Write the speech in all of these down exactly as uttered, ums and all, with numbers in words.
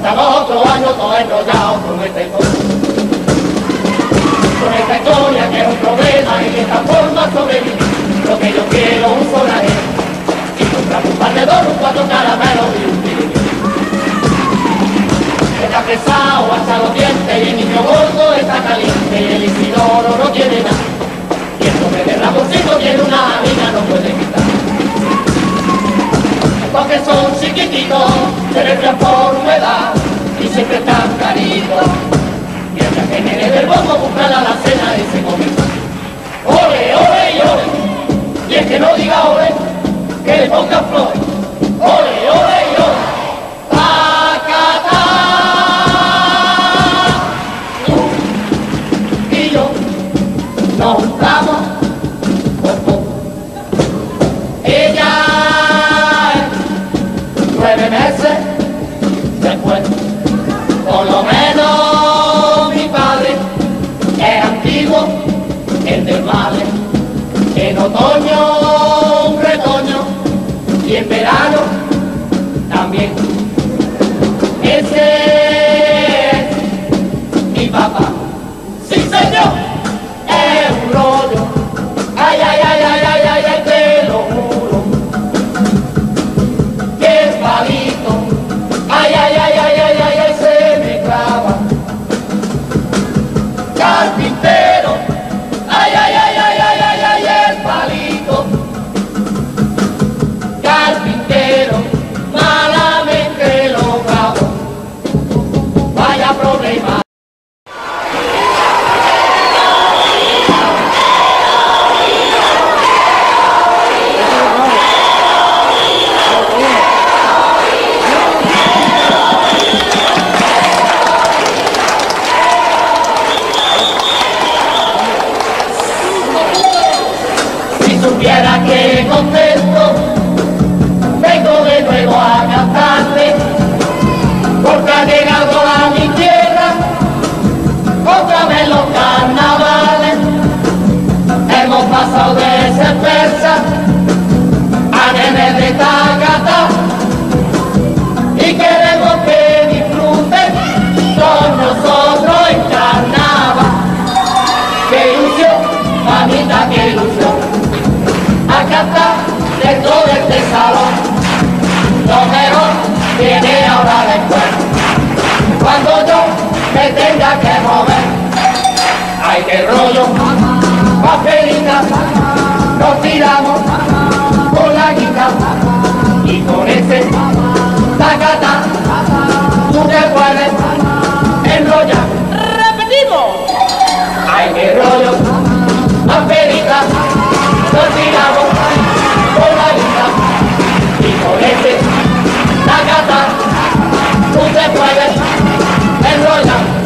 Estamos otro año todos enrollados con esta historia. Con esta historia que es un problema y de esta forma sobrevivir. Lo que yo quiero es un sonajero. Y compramos un par de dos, un cuatro caramelos y un tiro. Está pesado hasta los dientes y el niño gordo está caliente y el Isidoro no tiene nada. Y el hombre de Ramoncito tiene una amiga, no puede quitar. Porque son chiquititos, se les transforma edad y siempre están caritos. Mientras que viene del bombo buscan a la cena y se come. ¡Ole, ole y ole! Y el que no diga ole, que le pongan flores. ¡Ole, ole y ole! ¡Tacatá! Tú y yo nos juntamos por poco. Ella nueve meses después, por lo menos mi padre es antiguo, el del vale, en otoño un retoño y en verano también. Ese es mi papá, sí señor, es un rollo, ay, ay, ay, ay, ay, ay, ay, te lo juro. Ay, ay, ay, ay, ay, ay, ay, se me clava. Carpintero, ay, ay, ay, ay, ay, ay, ay, el palito. Carpintero, malamente lo clavo. Vaya problema. Supiera que contento, vengo de nuevo a cantarte, porque ha llegado a mi tierra, otra vez los carnavales, hemos pasado de ser persas a nenes de Tacatá, y queremos que disfruten con nosotros en carnaval. ¡Qué ilusión, mamita, qué ilusión! Acá está, dentro de este salón, lo mejor viene ahora después. Cuando yo me tenga que mover, ay, qué rollo, papelita, nos tiramos con la guitarra y con ese tacatá, tú te puedes enrollar. ¡Repetimos! Ay, qué rollo, papelita, nos tiramos con la vida y con ese tacatá tú te puedes enrollar.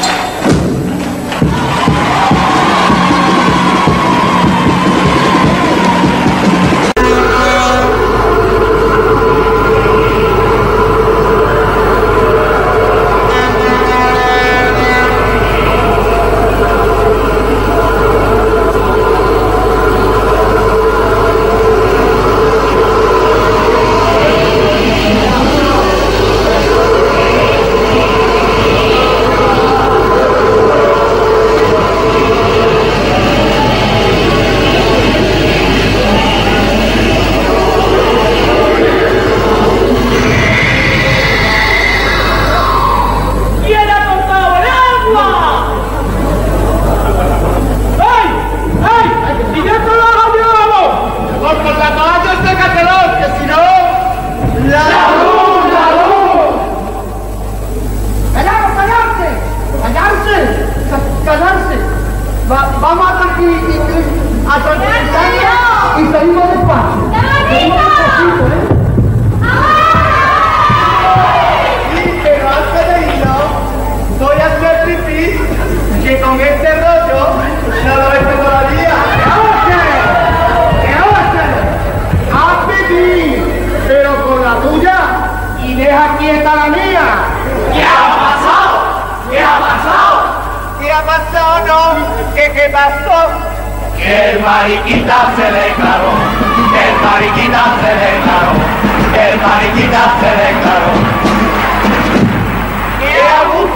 ¿Qué pasó? Que el mariquita se declaró, que el mariquita se declaró, que el mariquita se declaró.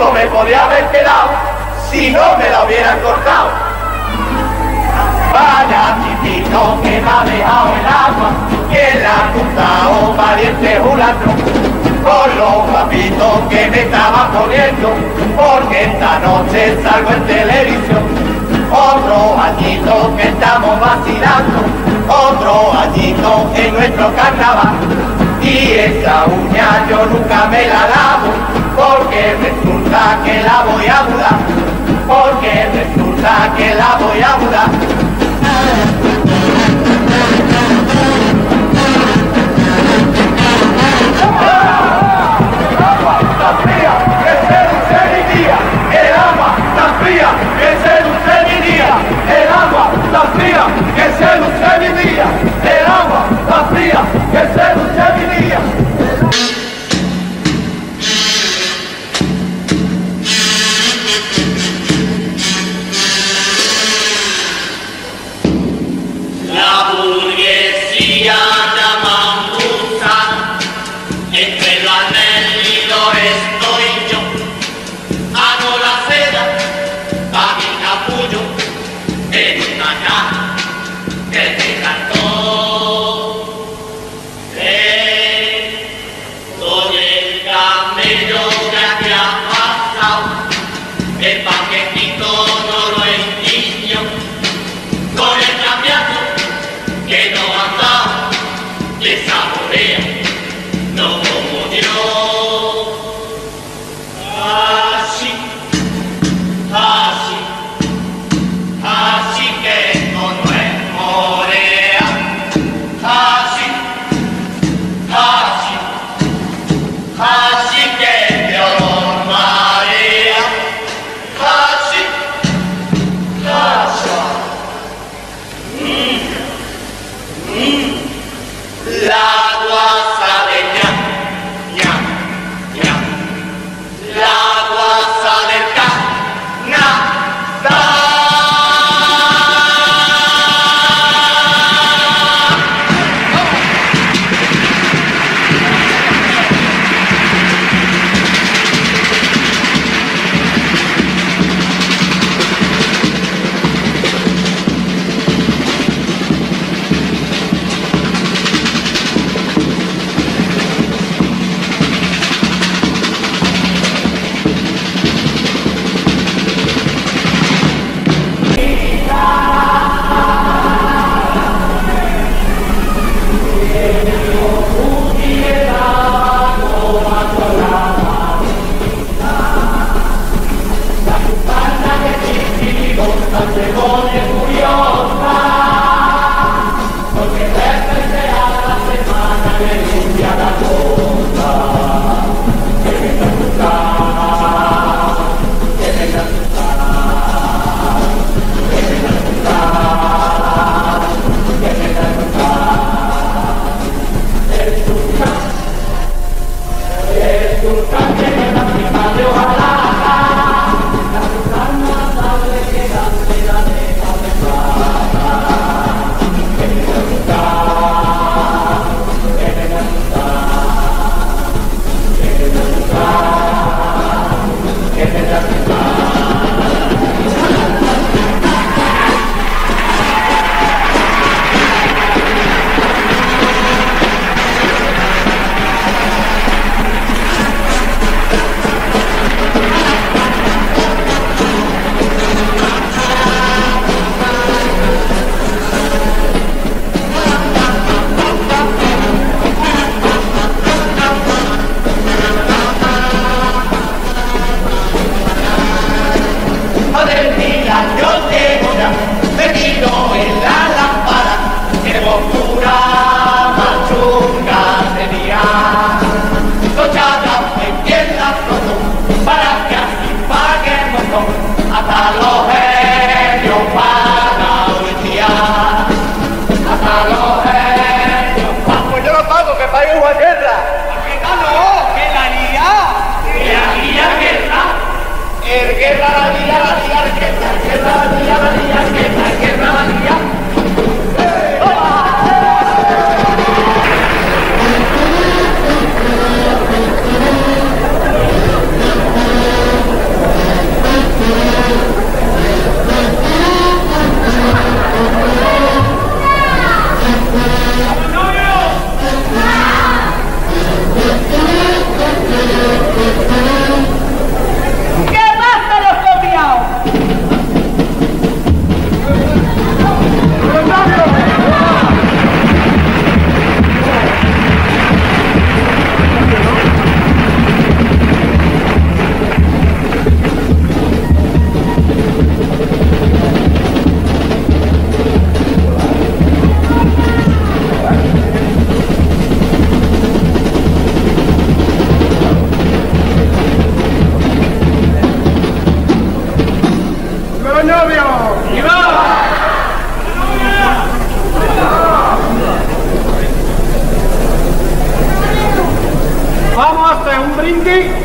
justo me podía haber quedado si no me la hubieran cortado. Vaya tipito que me ha dejado el agua, que la ha juntado valiente julatro, con los guapitos que me estaban poniendo, porque esta noche salgo en televisión. Otro añito que estamos vacilando, otro añito en nuestro carnaval. Y esa uña yo nunca me la lavo, porque resulta que la voy a mudar, porque resulta que la voy a mudar. El agua tan fría que seduce mi día, el agua tan fría que seduce mi día, el agua tan fría que seduce mi día, el agua tan fría que seduce mi día. La burguesía llama gusa, entre los anhelidos estoy yo. Hago la seda, pa' mi capullo, en una caja que te cantó. Eh, soy el camello que aquí ha pasado, el paquetito no lo endiño, con el cambiazo que no anda, le saborea, no como yo. Así, así, así que esto no es morea. Así, así, así que te olor marea. Así, así. La guasa de ña, ña, ña, la guasa del ca, na, da.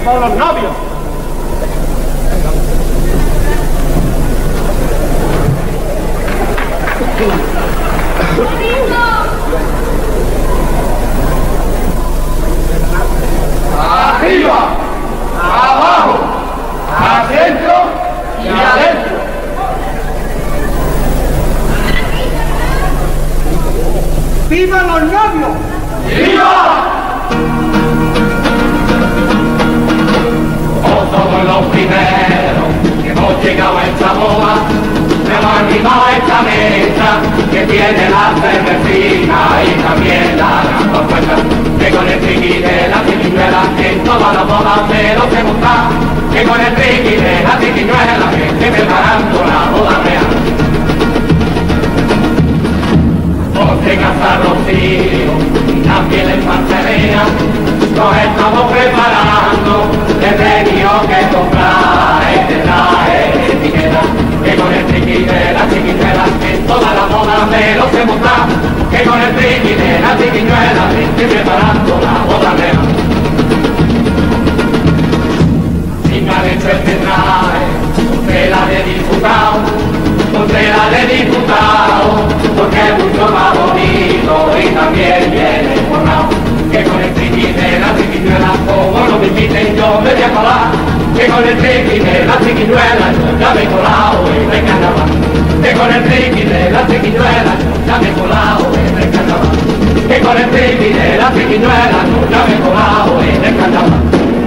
por los novios. Arriba, abajo, adentro y adentro. ¡Viva los novios! ¡Viva! Somos los primeros que hemos llegado a esta boda, hemos animado a esta mesa que tiene la cervecina y también la gran propuesta, que con el triqui de la triquiñuela en todas las bodas se los hemos dado, que con el triqui de la triquiñuela que esté preparando la boda real. Porque casar los hijos y también la infantería nos estamos preparando, he tenido que comprar este traje etiqueta, que con el triqui de la chiquiñuela en todas las bodas me los hemos dado, que con el triqui de la chiquiñuela estoy preparando la boda real. Si me han hecho este traje, usted la de diputado, usted la de diputado, porque es mucho más bonito y también viene formado, que con el triqui de la triquiñuela, como no me inviten yo me voy a colar, que con el triqui de la triquiñuela yo ya me he colado en el carnaval, que con el triqui de la triquiñuela yo ya me he colado en el carnaval, que con el triqui de la triquiñuela yo ya me he colado en el carnaval.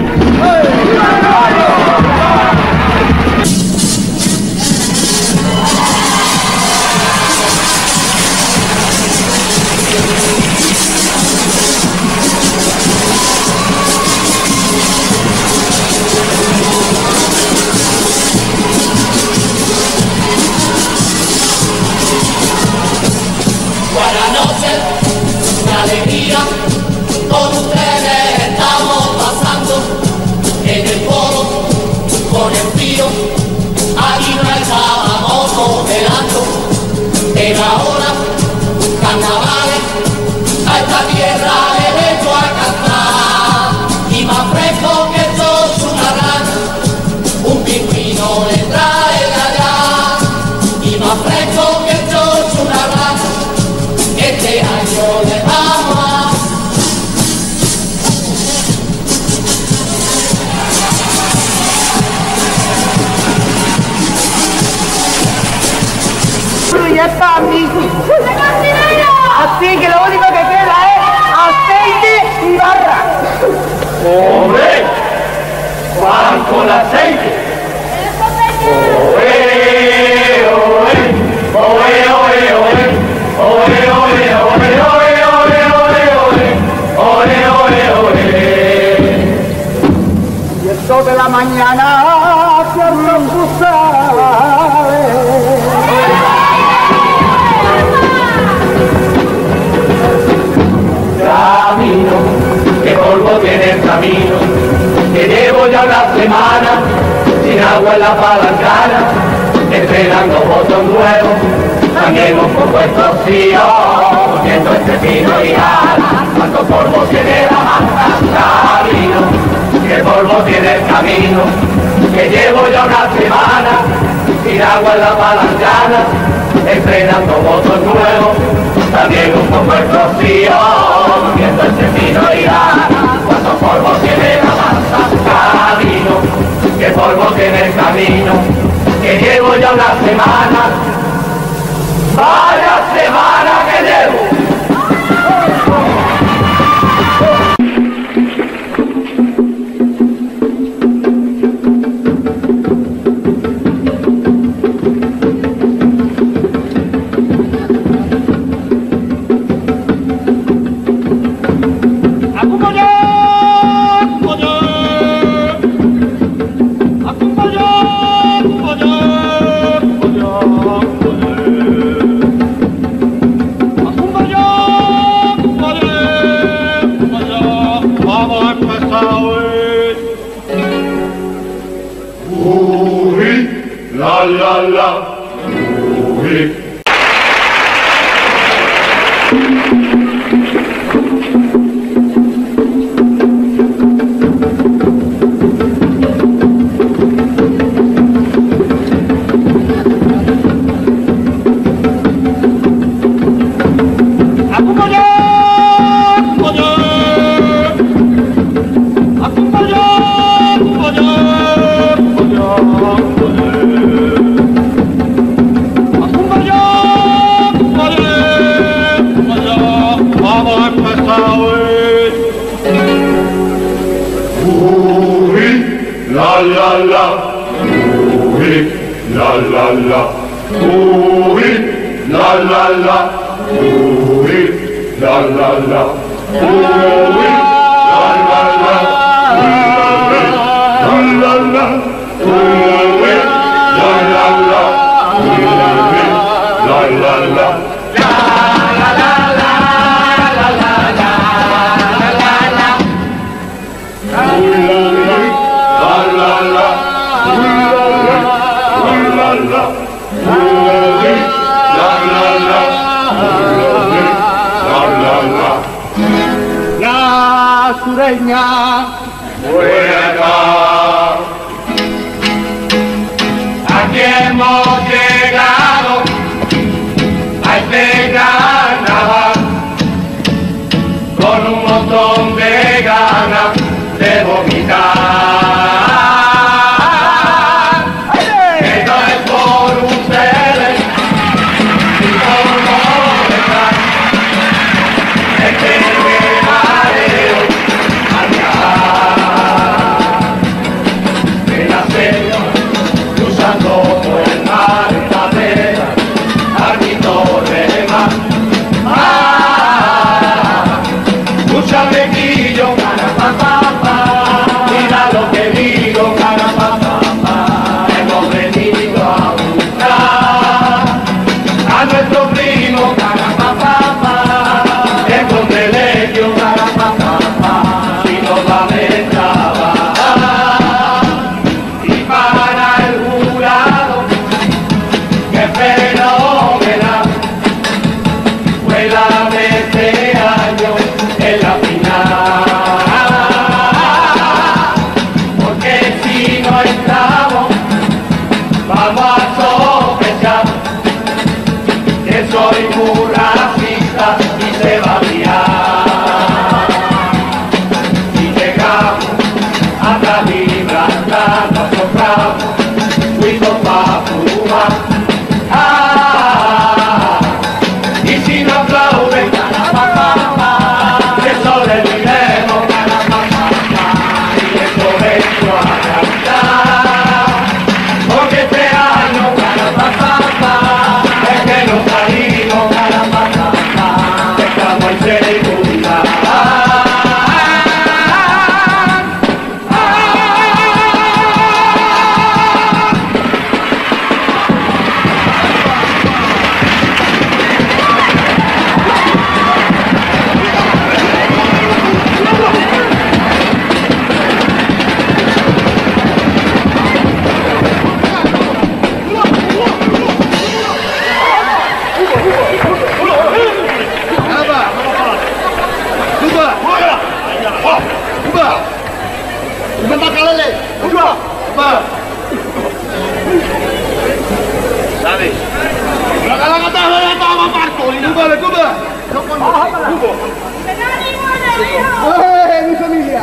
Buenas noches, una alegría, con ustedes estamos pasando en el foro con el frío, aquí no estábamos modelando, pero ahora carnavales a esta tierra he hecho a cantar, y más fresco que sos una rana, un pingüino le trae de allá, y más fresco que sos una rana, este año le vamos a... Ya está, amigo. Así que lo único que queda es aceite y barra. ¡Hombre! ¡Juan con aceite! ¡Oe, oe! ¡Oe, oe, oe! ¡Oe, oe, oe! ¡Oe, oe, oe, oe! ¡Oe, oe, oe! Y esto de la mañana que no tú sabes. Camino, que polvo tiene el camino, que llevo ya una semana sin agua en la palancana, estrenando botón nuevo, también un poco estorcido, poniendo este pino y ala, cuánto polvo tiene la masa. Camino, que polvo tiene el camino, que llevo ya una semana sin agua en la palancana, estrenando botón nuevo, también un poco estorcido, viendo este pino y gana, cuánto polvo tiene la masa. Camino, que polvo tiene el camino, que llevo ya una semana, vaya semana que llevo. La la la, uy. Uy, la la la, uy, la la la, uy, la la la, uy, la la la, uy, la la la, uy, la la la, uy, la la la, uy, la la la. La sureña Huelga. Aquí hemos llegado a este carnaval con un montón de ganas de vomitar. Esto es por ustedes y por molestar. Es que me mareo al viajar. Me la sé cruzando por el mar en la vela, al grito de mar. Ah, escúchame, Quillo, carapapapa, mira lo que digo, carapapapa. Hemos venido a buscar a nuestro primo, carapapapa, el condeleño, carapapapa, si nos va a trabajar. Y para el jurado, que fenomenal fue la de este año en la final. Porque si no entramos, vamos a sospechar que soy muy racista y se va a liar. Si llegamos hasta Gibraltar, nos compramos cuidos pa' fumar. Ah, y si no aplauden, carapapapa, que sobreviviremos, carapapapa, y esto vengo a cantar. Porque este año, carapapapa, es que nos salimos, carapapapa, estamos en seguridad. ¿Sabes? ¡Eh, mi familia!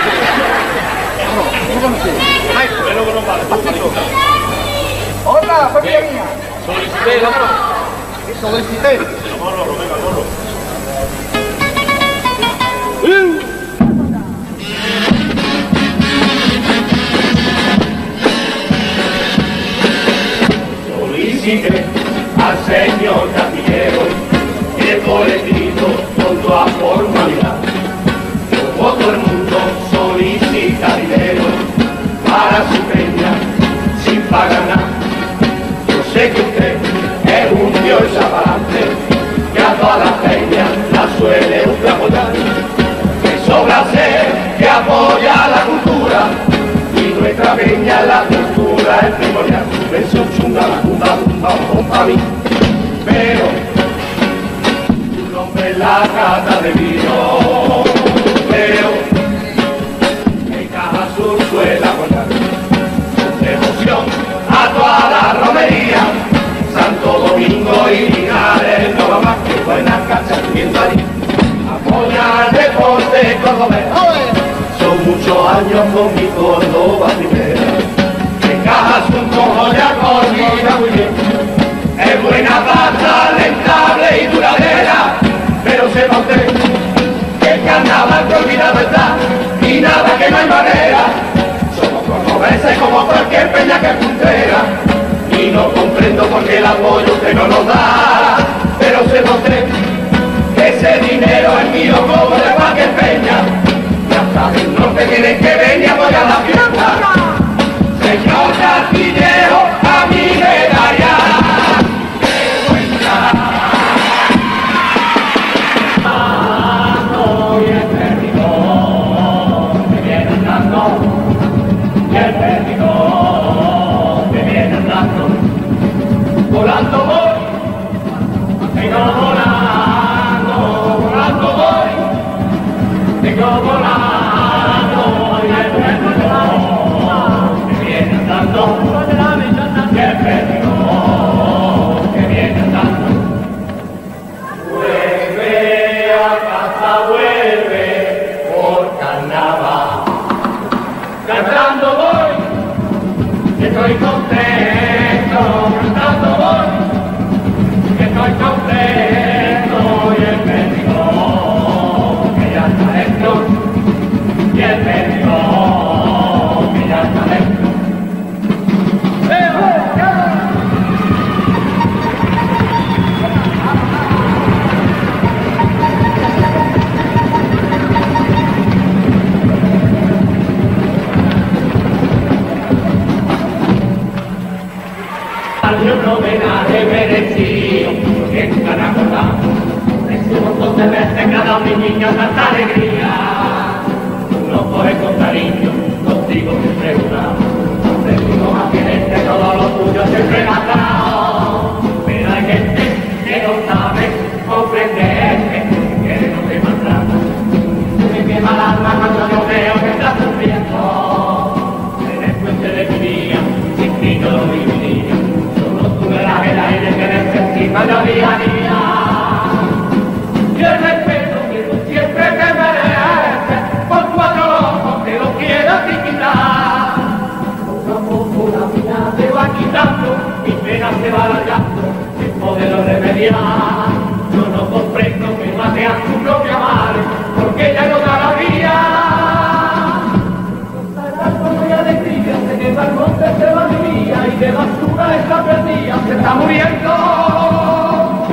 Hola, familia mía. Solicité, vámonos. Solicité. Vámonos, venga, vámonos. Solicité al señor Castillero que por escrito con toda formalidad, como todo el mundo solicita dinero para su peña sin pagar nada. Yo sé que usted es un tío exagerante que a todas las peñas la suele usted apoyar, que sobra ser que apoya la cultura y nuestra peña la cultura es primordial. Subvención chunga, la cumba, cumba, para mí, pero tu nombre es la cata de vino, pero en Caja Sur suele apoyar devoción a toda la romería, Santo Domingo y Linares, no va más que buenas cachas bien ahí. Apoya el deporte cordobés, son muchos años con mi Córdoba primera. Caja Sur con joya coordina muy bien, es buena plata, rentable y duradera, pero sepa usted que el carnaval que olvidado está y y nada que no hay manera. Somos cordobeses como cualquier peña que es puntera. Y no comprendo por qué el apoyo usted no nos da. Pero se usted que ese dinero es mío como de cualquier peña. Y hasta del norte tienen que venir a apoyar la fiesta. Señor Castillejo, a mí me daría vergüenza. Ando y el perdigón me viene andando, y el perdigón me viene andando. Volando voy, vengo volando, volando voy, vengo volando, y el perdigón me viene andando, y el perdigón me viene andando. Vuelve a casa, vuelve por carnaval. Cantando voy, que estoy contento, cantando voy, que estoy contento, y el perdigón que ya está dentro, y el perdigón que ya está dentro. Yo no me nadie merecido, porque están acordados de su montón de veces que ha dado mi niño tanta alegría. No coges con cariño, contigo siempre he jurado, contigo más que gente, todo lo tuyo siempre he gastado. Pero hay gente que no sabe comprender, que quiere no te maltrata. Me quema el alma cuando yo veo que estás sufriendo. En el puente de mi día, sin ti no lo viviría. El aire que necesita yo día a día, y el respeto que tú siempre te mereces, por cuatro ojos te lo quiero quitar. Poco a poco la vida te va quitando, mi pena se va alargando, sin poderlo remediar. Yo no comprendo que mate a su propia madre, porque ella no da la vida. Y alegría, se quema el monte, se va mi vida, y de basura está perdida, se está muriendo.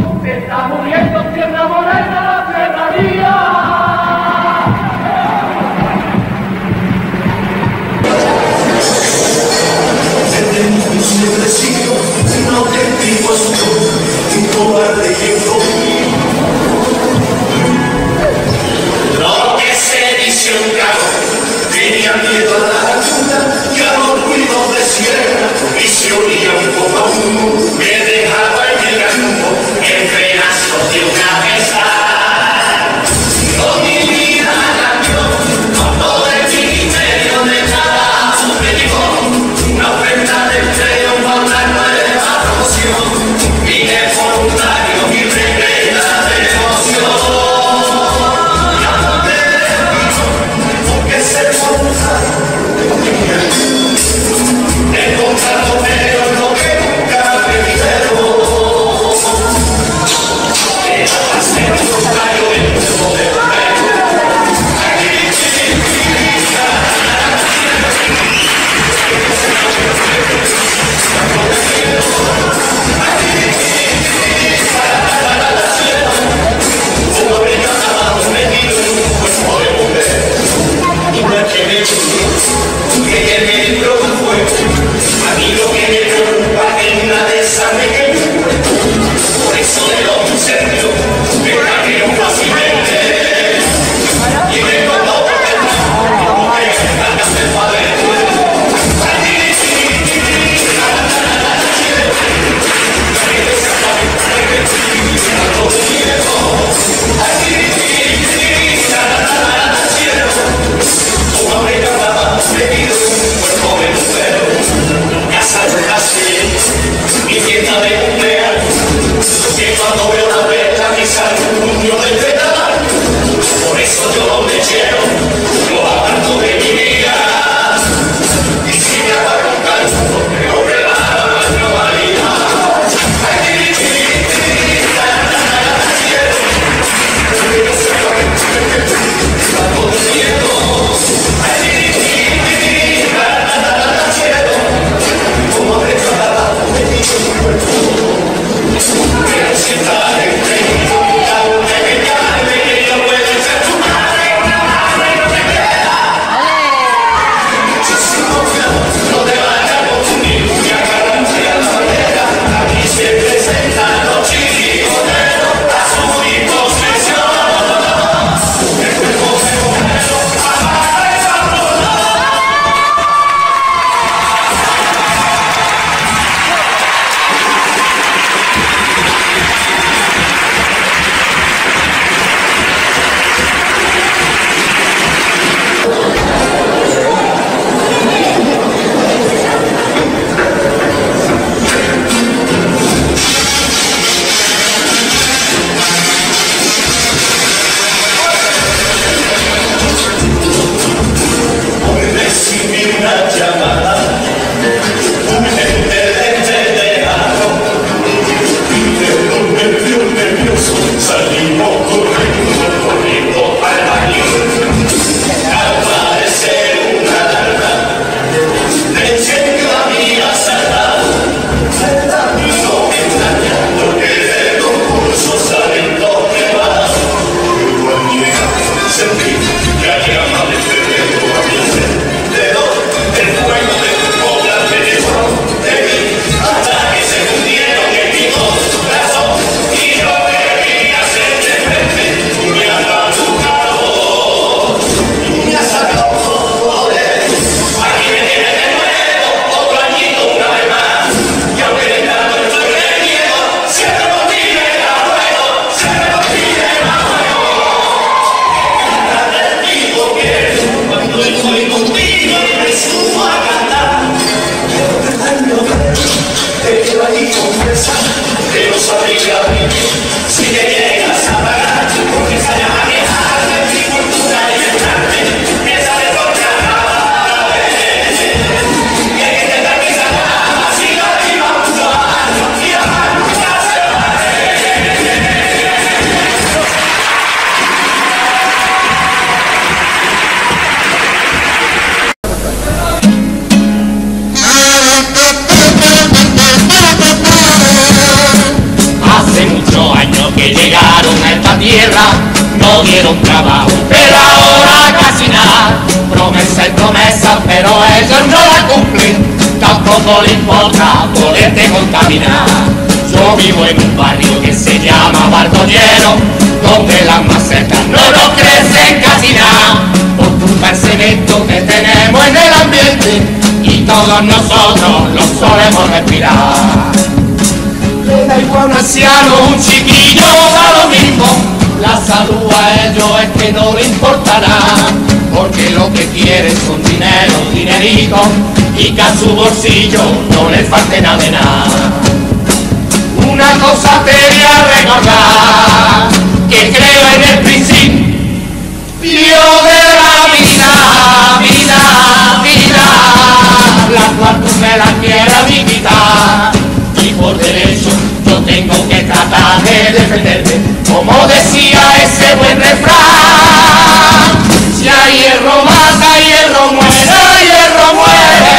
tierra no dieron trabajo, pero ahora casi nada. Promesa y promesa, pero ellos no la cumplen, tampoco le importa poderte contaminar. Yo vivo en un barrio que se llama Barcollero, donde las macetas no nos crecen casi nada, por culpa del cemento que tenemos en el ambiente, y todos nosotros lo solemos respirar. Le da igual a un anciano, un chiquillo, da lo mismo, la salud a ellos es que no le importará, porque lo que quieren son dinero, dinerito, y que a su bolsillo no le falte nada de nada. Una cosa te voy a recordar, que creo en el principio de la vida, vida, vida, la cual tú me la quieras ni quitar, y por derecho yo tengo que tratar de defenderme, como decía ese buen refrán, si a hierro mata, hierro muere, hierro muere.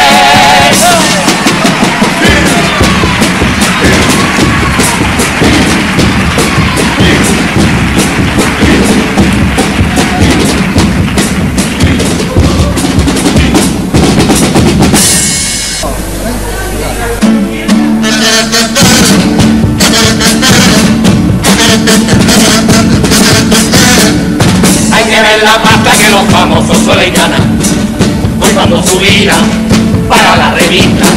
La pasta que los famosos suelen ganar, pues cuando subirán para la revista,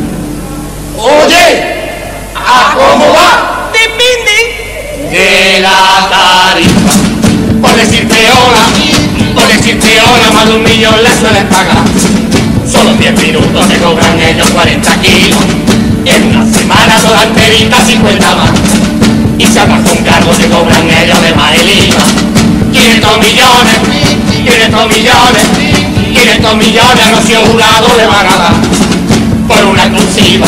oye, ¿a cómo va? Depende de la tarifa. Por decirte hola, por decirte hola, más de un millón le suelen pagar. Solo en diez minutos te cobran ellos cuarenta kilos, en una semana toda enterita cincuenta más, y si hablas con cargo te cobran ellos de más el I V A. quinientos millones, quinientos millones, quinientos millones no se han jurado de van a dar por una exclusiva.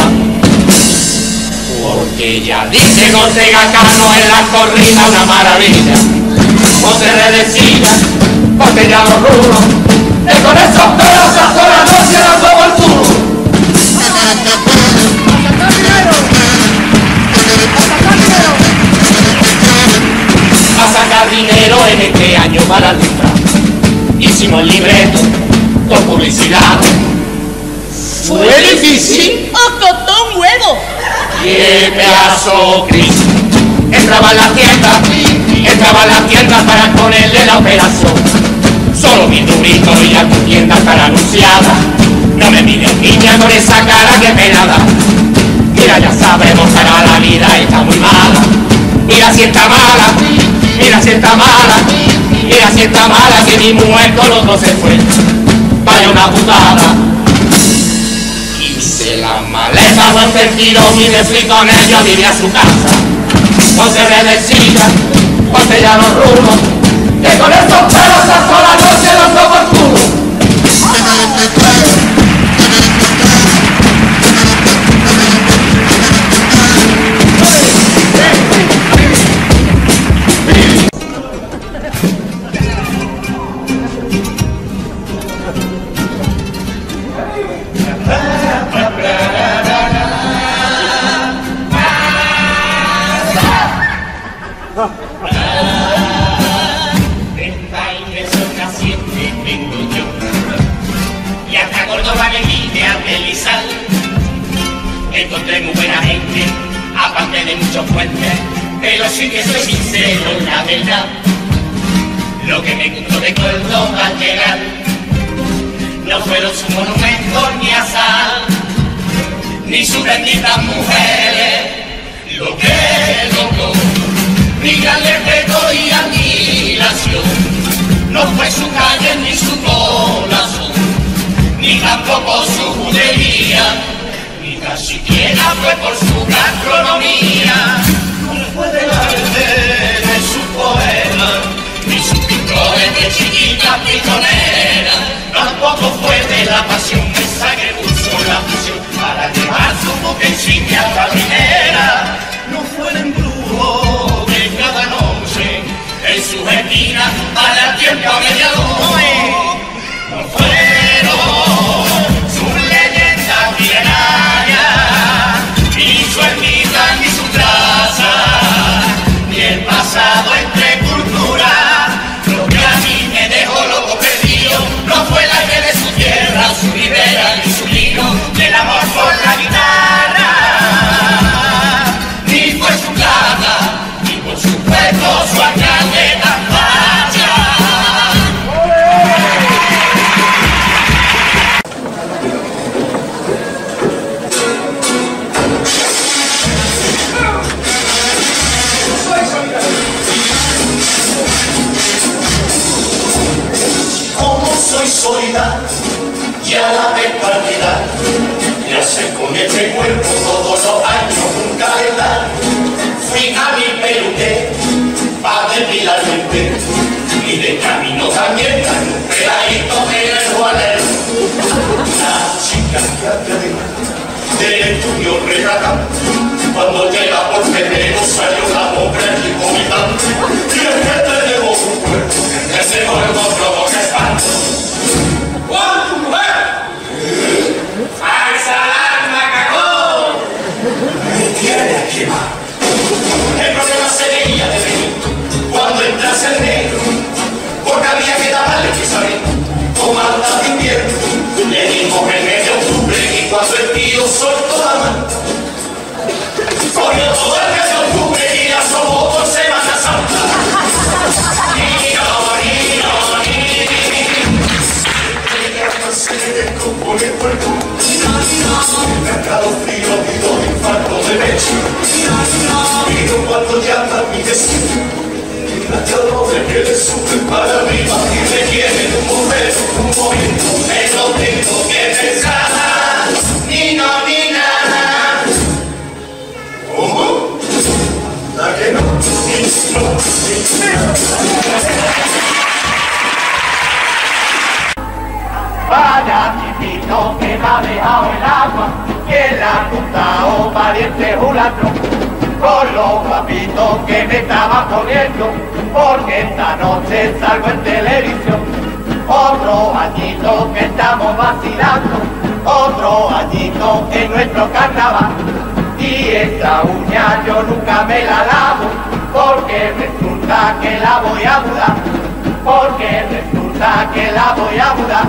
Porque ya dice José Gacano en la corrida una maravilla. José Redecilla, porque ya los rulos, que con esos pelos a sola noche dan como el culo. A sacar dinero en este año para el disfraz. Hicimos el libreto con publicidad. ¿Fue difícil? ¡Os costó un huevo! ¡Qué pedazo Cris! Entraba en la tienda, entraba en la tienda para ponerle la operación. Solo mi durito y a tu tienda para anunciada. No me mires niña con esa cara que pelada. Mira, ya sabemos que ahora la vida está muy mala. Mira si está mala, mira si está mala, mira si está mala, que mi mujer con los dos se fue. Vaya una putada. Hice la maleta, buen sentido, y me fui con ella a vivir a su casa. José Redecilla, José ya los rulos, que con esos pelos a sola noche los dos por culo. Esta inversión naciente vengo yo, y hasta Córdoba me vine a Belizal. Encontré muy buena gente, aparte de muchos puentes, pero sí que soy sincero, la verdad. Lo que me gustó de Córdoba al llegar no fueron sus monumentos ni asal, ni sus benditas mujeres. Lo que logró mi gran respeto y admiración no fue su calle ni su corazón, ni tampoco su judería, ni tan siquiera fue por su gastronomía. No fue del arte de su poema, ni sus pintores de chiquitas pitoneras, tampoco fue de la pasión esa que puso la fusión para llevar su buque insignia marinera. No fue el embrujo de cada noche en su esquina para el tiempo a medianoche. No fueron sus leyendas milenarias, ni su ermita, ni su traza, ni el pasado entre soledad y a la mentalidad le hace con este cuerpo todos los años un calendario. Fui a mi peluquero para depilarme entero y de camino también dan un peladito en el juanero. La chica que además del estudio retrata, cuando llega por febrero salió la pobre y vomitando. Y es que tenemos un cuerpo que se vuelve provoca espanto. ¡Cuánto mujer! ¡Falsa alarma, cagón! Me tiene a quemar. El problema se veía de venir cuando entras el negro, porque había que taparle que saber como anda de invierno. Le dimos el mes de octubre y cuando el tío soltó la mano, corrió todo el mes de octubre y la asomó por Semana Santa. Niño, niño, niño, se le descompone el cuerpo, me ha dado frío y dos infartos de leche. Vino cuando llama mi vecino, la calor que le sube para arriba y requiere un momento, un momento, me lo tengo que pensar. Ni no, ni nada. ¿Cómo? ¿La que no? Ni no, ni nada. Vaya chipito que me ha dejado el agua, que la ha juntado pariente julatro, con los papitos que me estaba poniendo, porque esta noche salgo en televisión. Otro añito que estamos vacilando, otro añito en nuestro carnaval. Y esa uña yo nunca me la lavo, porque resulta que la voy a mudar, porque resulta que la voy a mudar.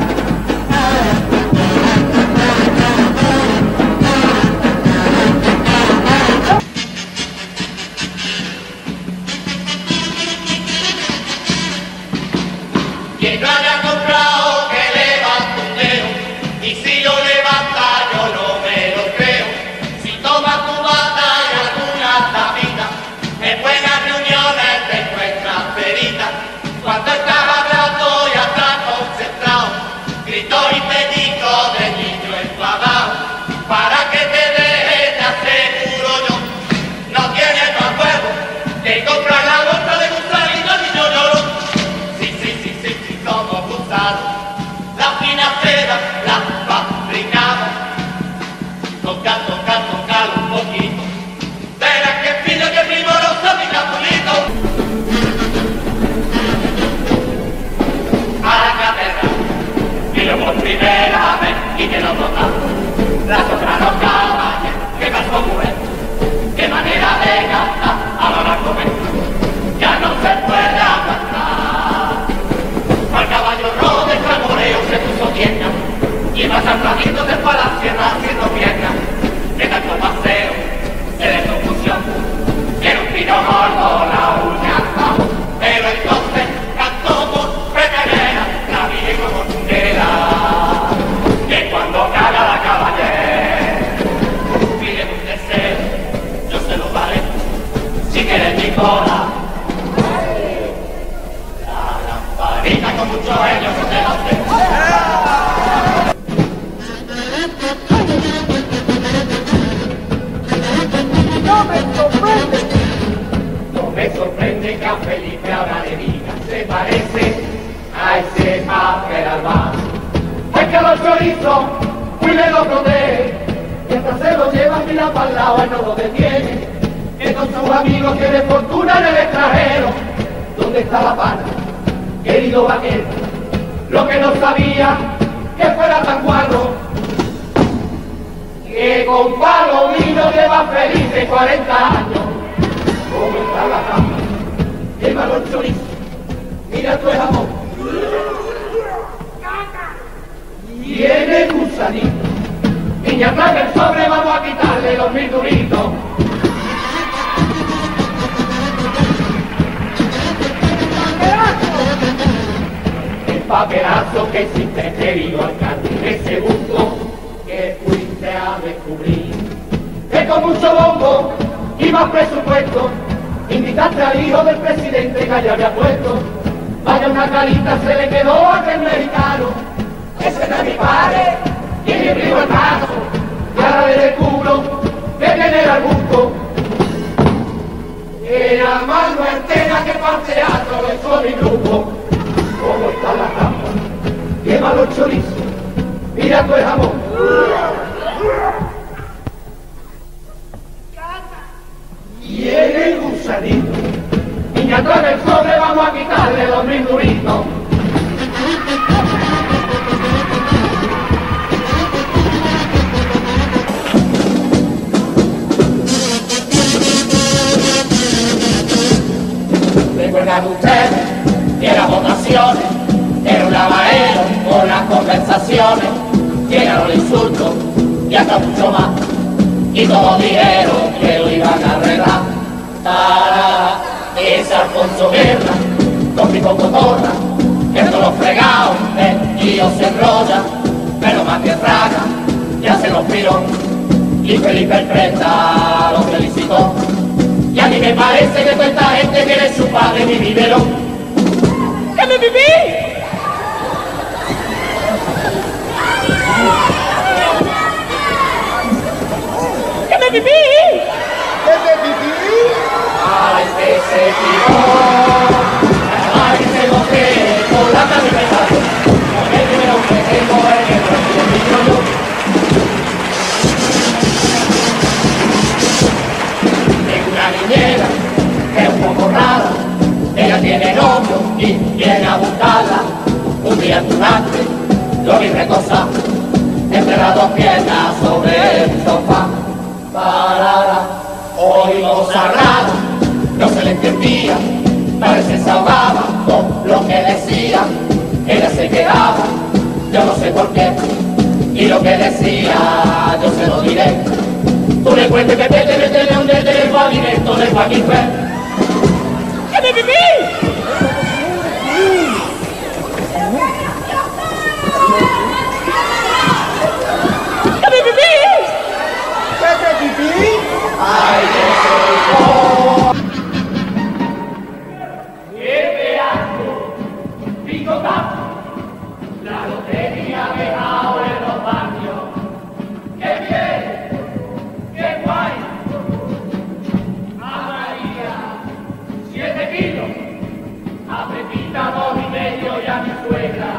Quien no haya comprado que levante un dedo, y si lo levanta yo no me lo creo. Si tomas tu bata y alguna tapita, en buenas reuniones te encuentras perita. Cuando estás hablando y estás concentrado, grito y pellizco de niño enfadado, para que te dejes te aseguro yo, no tienes más huevo que comprar la bolsa de gusanito y yo lloro. Sí, sí, sí, sí, sí, somos gusanos, la fina seda la fabricamos, toca, toca, tocar un poquito, verás que pillo que primoroso mi capulito. A la catedral, vino por primera vez y que no tocamos, la soprano cabaña, que pasó mujer, qué manera de cantar a la hora comer, ya no se puede aguantar. Al caballo rojo de tramoreo se puso tierna, y en San Francisco se fue a la sierra haciendo piernas, de tanto paseo, se le confusión, era un pino gordo la uña, pero entonces cantó por Peperera, la virgen como tundera, que cuando caga la caballera, pide un deseo, yo se lo daré, si quieres mi cola. La lamparita con mucho ellos no te la sé. ¡No me sorprende! No me sorprende que a Felipe ahora le digan, se parece a ese papel albán. Es que los chorizos, Willy lo protege, y hasta se lo lleva mira para el lado y no lo detiene. Que con sus amigos tiene fortuna en el extranjero. ¿Dónde está la pana? Querido vaquero, lo que no sabía que fuera tan guarro, que con Palomino lleva felices cuarenta años. ¿Cómo está la cama? Quémalo el chorizo, mira tu jamón. Tiene gusanito. Niña, trae el sobre, vamos a quitarle los mil duritos. El papelazo que hiciste, querido alcalde, ese gusto que fuiste a descubrir, que con mucho bombo y más presupuesto invitaste al hijo del presidente que allá había puesto. Vaya una carita se le quedó a aquel mexicano, lleva los chorizos, mira tu jamón. Y en el gusanito, niña, con el sobre vamos a quitarle los mil duritos. Recuerdan ustedes que las votaciones era un lavadero con las conversaciones, llegaron los insultos y hasta mucho más, y todos dijeron que lo iban a arreglar. Tarara, ese Alfonso Guerra, con mi cocotorra, que todos los fregados el tío se enrolla, pero más que traga, ya se los piró, y Felipe el Prenda lo felicitó. Y a mí me parece que toda esta gente quiere chupar de mi biberón. ¡Que me viví! ¡Que me viví! ¿Qué te pipí? ¡Ay, que se tiró! ¡Ay, que se lo que por la camioneta! Con el biberón que tengo en el brazo de mi yo. Niñera, que es un poco rara, ella tiene novio y viene a buscarla. Un día en tu noche lo vi recosar entre las dos piernas sobre el sofá. Parara, oí cosas raras, no se le entendía, parece se ahogaba con lo que decía. Ella se quedaba, yo no sé por qué, y lo que decía yo se lo diré. Tú le cuentes que te debes tener un dedo del pavimento del Joaquín Fer. ¡Que me viví! ¡Que me viví! ¿Qué te pipí? ¡Ay, que se picó! ¡Qué pedazo! ¡Picotazo! La lotería ha dejado en los barrios. ¡Qué bien! ¡Qué guay! A María, siete kilos. A Pepita, dos y medio y a mi suegra.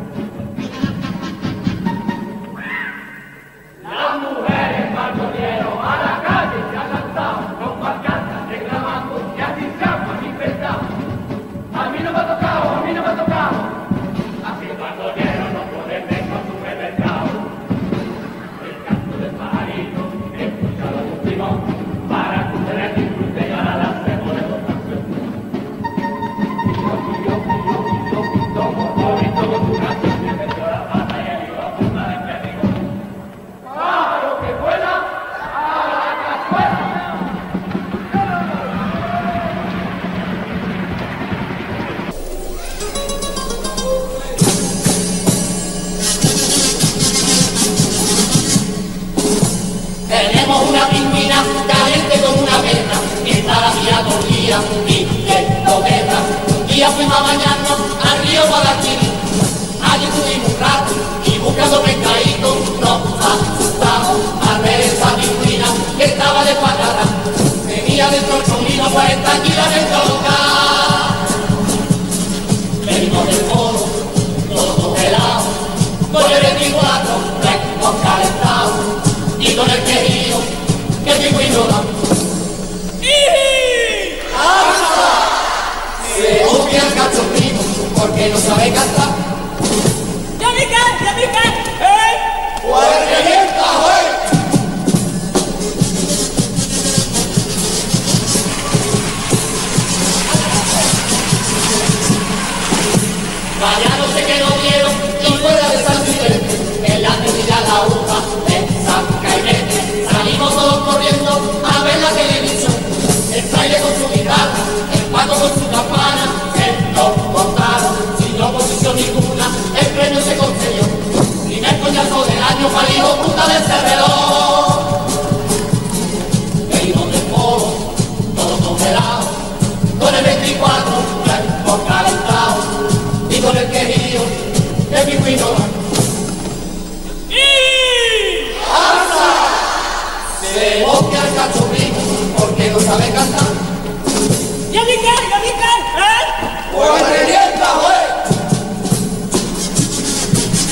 Las mujeres marchoneros a la calle se han lanzado con pancartas reclamando y así se han manifestado. A mí no me ha tocado, a mí no me ha tocado. Así el marchonero no puede ver con su supermercado. El canto del pajarito, escuchado de un timón, para escuchar el disfrute y ahora las mejores dos canciones. Yo, yo, yo, yo, yo, bonito con tu canción, me metió la pata y el iba a punta de plástico. ¡Pájaro que vuela a la cazuela! Tenemos una pingüina caliente como una perra, que está la mía dormida y que no guerra. Un día fuimos a bañarnos al río Guadalquivir, allí estuvimos un rato y buscando pescaditos nos asustamos al ver esa pingüina que estaba de cuadrada. Tenía dentro ocho mil cuarenta kilos de tronca. Venimos del polo, todo congelado, con el veinticuatro rectos calentados y con el querido que el pingüino da. Se obvia el cachorrito porque no sabe cantar. ¡Ya vi que! ¡Ya vi que! ¡Eh! ¡Pues revienta, güey! Vaya no sé qué no vieron y fuera de San Silvestre, en la tenida la aguja de San Caimete. Salimos todos corriendo a ver la televisión, el fraile con su guitarra, el pato con su campana, que nos montaron sin oposición ninguna, el premio se concedió. Primer coñazo del año para el hijo puta del cerredor. Venimos del polo, todos congelados, con el veinticuatro, cuerpos calentados, y con el querido de mi pingüino. Se bosque al cachorrito porque no sabe cantar. ¡Ya vi que! ¡Ya vi que! ¿Eh? ¡Pues revienta, güey!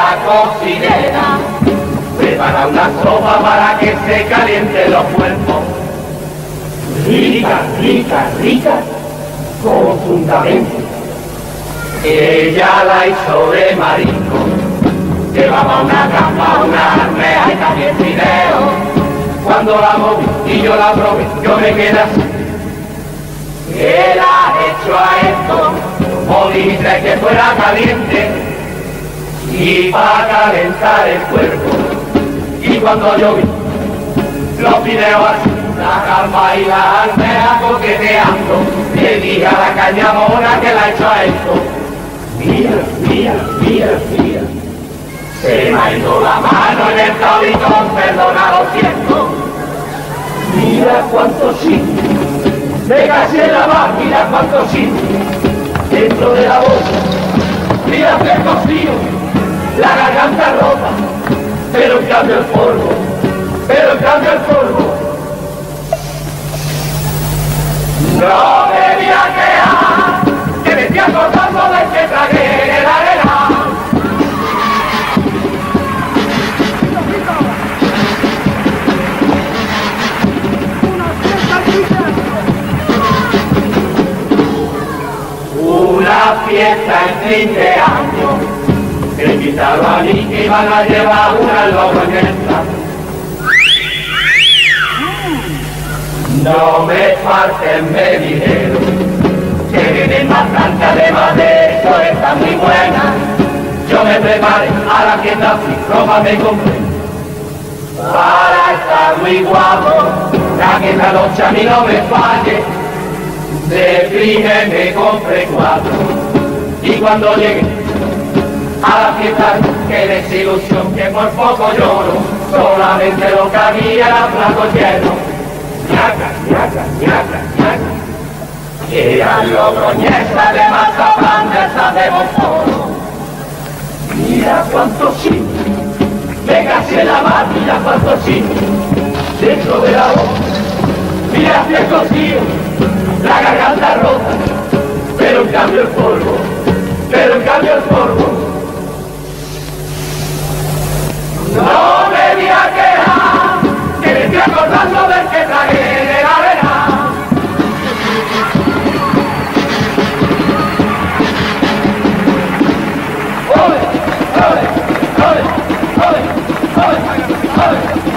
la cocinera prepara una sopa para que se calienten los cuerpos. Rica, rica, rica, profundamente. Ella la hizo de marisco, llevaba una gamba, una almeja y también fideo. Cuando la moví y yo la probé, yo me quedé así. ¿Qué le has hecho a esto? O dijiste que fuera caliente y para calentar el cuerpo. Y cuando yo vi los videos así, la calma y la almeja coqueteando, le dije a la cañamona que la ha hecho a esto. Mira, mira, mira, mira. Se me ha ido la mano en el tablitón, perdona, lo siento. Mira cuánto sí, me casi en la máquina, cuánto sí, dentro de la boca. Mira que cocido, la garganta rota, pero en cambio el polvo, pero en cambio el polvo. No me voy a quejar, que me estoy acordando del que tragué en la arena. Una fiesta en fin de año, me invitaron a mí que iban a llevar una logoneta. No me falten, me dijeron, que vienen bastante, además de eso está muy buena. Yo me preparé, a la tienda fui, ropa me compré, para estar muy guapo, para que esta noche a mí no me falle. De frige me compré cuatro, y cuando llegué a la fiesta, qué desilusión, que por poco lloro, solamente lo que había era plato lleno. Ñaca, ñaca, ñaca, ñaca, que eran logroñesas de mazapán, de esas de boforo. Mira cuánto sí, me casi en la mar, mira cuánto sí, dentro de la boca. Mira si es cocido, la garganta rota, pero en cambio el polvo, pero en cambio el polvo. No me voy a quejar, que me estoy acordando del que tragué de la arena. ¡Ole, ole, ole, ole, ole, ole,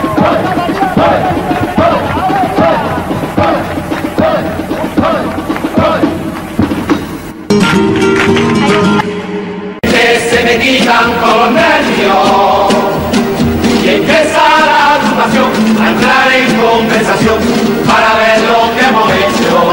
se me quitan todos los nervios y empieza la agrupación a entrar en conversación para ver lo que hemos hecho.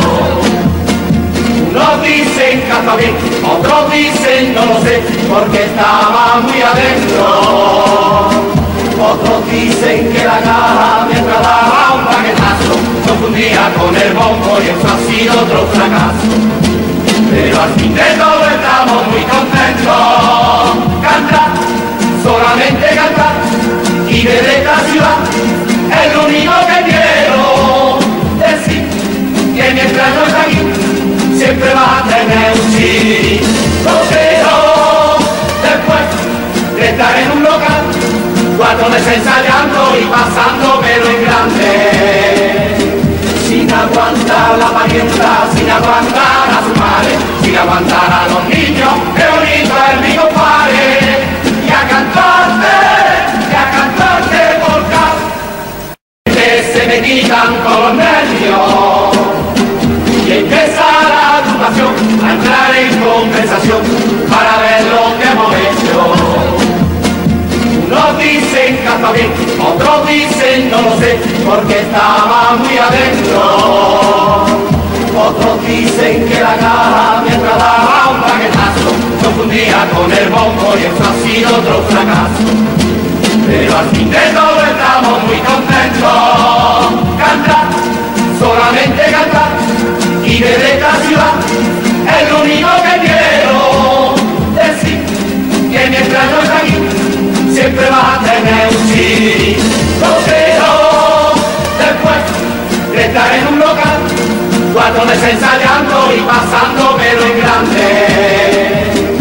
Unos dicen que está bien, otros dicen no lo sé, porque estaba muy adentro. Otros dicen que la caja mientras daba un paquetazo confundía con el bombo y eso ha sido otro fracaso. Pero al fin de todo estamos muy contentos. Cantar, solamente cantar, y desde esta ciudad es lo único que quiero decir, que mientras no estés aquí siempre vas a tener un sí. Lo creo, después de estar en un local cuatro meses ensayando y pasándomelo en grande, sin aguantar la parienta, sin aguantar a su madre, sin aguantar a los niños, qué bonito es mi compadre, y a cantarte, y a cantarte por casa, que se me quitan todos los nervios, y empieza la agrupación a entrar en conversación para ver lo que hemos hecho. Unos dicen que está bien, otros dicen no lo sé, porque estaba muy adentro. Otros dicen que la caja mientras daba un paquetazo confundía con el bombo y eso ha sido otro fracaso. Pero al fin de todo estamos muy contentos. Cantar, solamente cantar, y desde esta ciudad es lo único que quiero decir, que mientras no estés aquí siempre vas a tener un sí. Lo creo, después de estar en un local cuatro meses ensayando y pasándomelo en grande,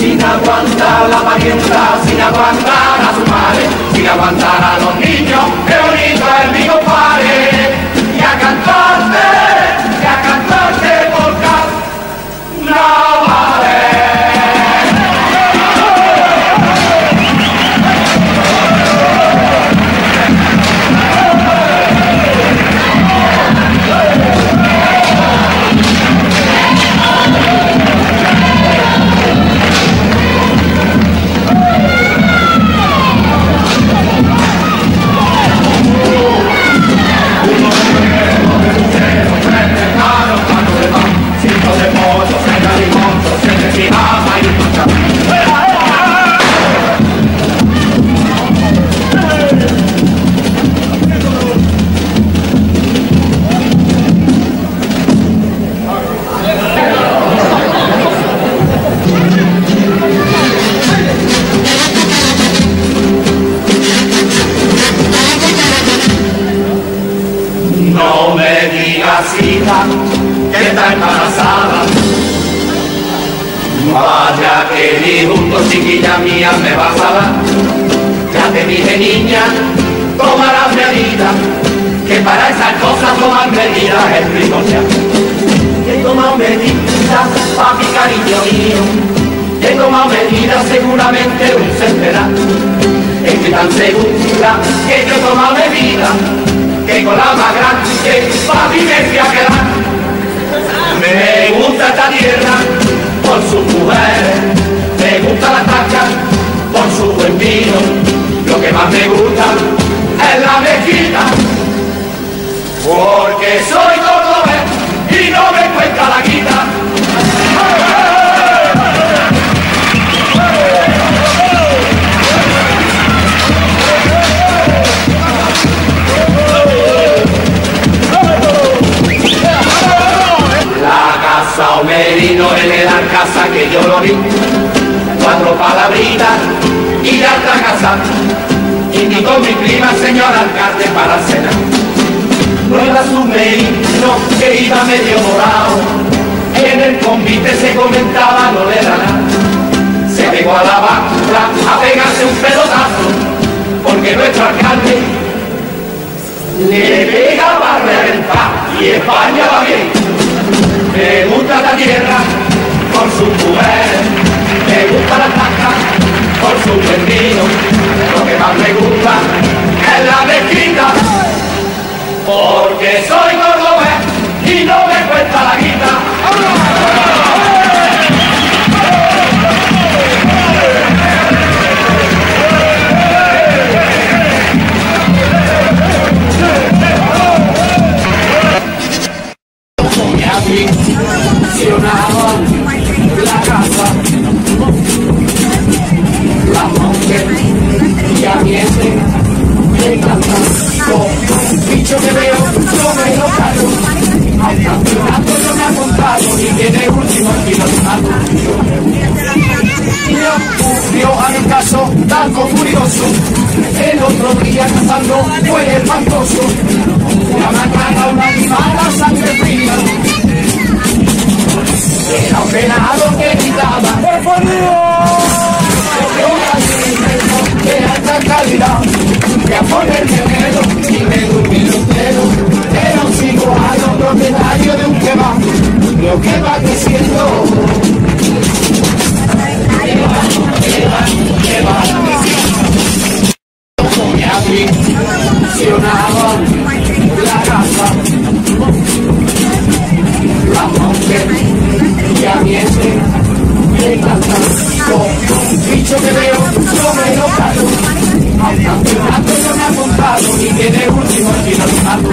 sin aguantar la parienta, sin aguantar a su madre, sin aguantar a los niños, qué bonito es mi compadre. Y a cantarte, y a cantarte por carnavales. No me digas, hija, que está embarazada. Vaya que disgusto, chiquilla mía, me vas a dar. Ya te dije, niña, tomarás medida, que para esas cosas toman medidas es primordial. He tomado medidas pa' mi cariño mío, he tomado medidas seguramente un centenar. Estoy tan segura que yo he tomado medidas, que con la más grande pa' mí me fui a quedar. Me gusta esta tierra por sus mujeres, me gusta la tacha por su buen vino, lo que más me gusta es la mezquita, porque soy cordobés y no me cuenta la guita. Merino en la casa que yo lo vi, cuatro palabritas y ya está casa. Indicó mi prima, señor alcalde, para cenar. No era su merino que iba medio morado, en el convite se comentaba no le da nada. Se pegó a la barra a pegarse un pelotazo, porque nuestro alcalde le pega para reventar y España va bien. Me gusta la tierra por sus mujeres, me gusta la taca por su buen vino, lo que más me gusta es la mezquita, porque soy cordobés y no me cuesta la guita. La casa, la monte y a mí ese me encanta. Los bichos que veo yo me lo cargo, al campeonato yo me he apuntado y tiene último pilotazo. Ocurrió a mi caso algo curioso, el otro día cazando fue espantoso, la mañana una animal a sangre fría. Era un venado que gritaba ¡por Dios! De alta calidad, que a ponerme miedo y me durmí los dedos. Era un ciguano propietario de un kebab, lo que va creciendo. Me aficionaba la casa, la monte y a mí ese me encanta. Los bichos que veo yo me lo cargo, al campeonato yo me he apuntado y tiene último pilotazo.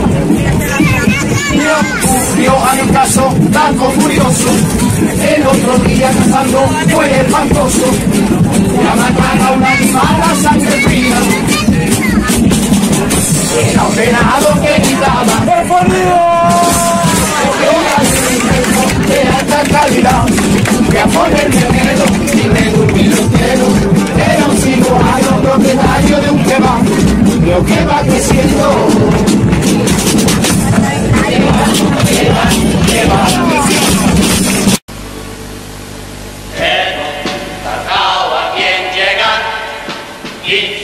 Me ocurrió a mi caso algo curioso, el otro día cazando fue espantoso, la mañana una animal a sangre fría. Era un venado que gritaba ¡por Dios! De alta calidad, que a ponerme miedo y me durmí los dedos. Era un ciguano propietario de un kebab, lo que va creciendo.